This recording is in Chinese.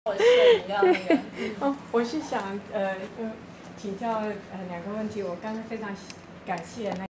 是你要那个。 哦，我是想请教2个问题。我刚才非常感谢那